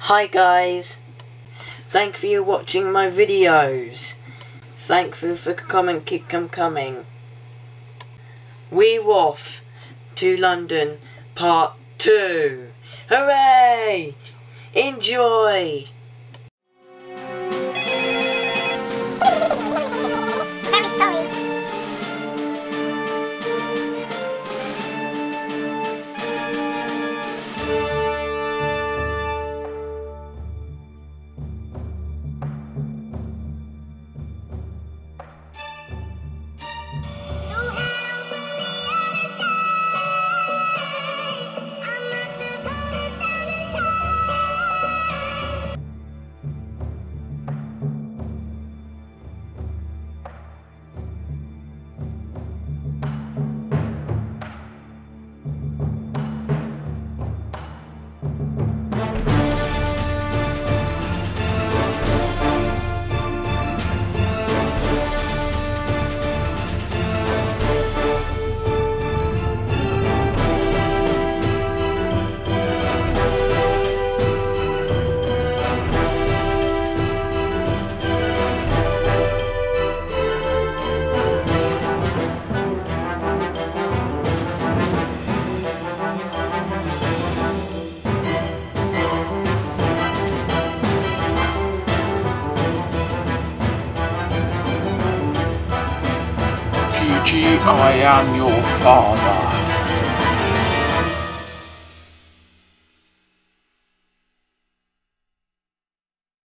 Hi guys, thank you for watching my videos. Thank you for comment, keep them coming. We off to London part 2. Hooray! Enjoy! Very sorry. Gigi, I am your father.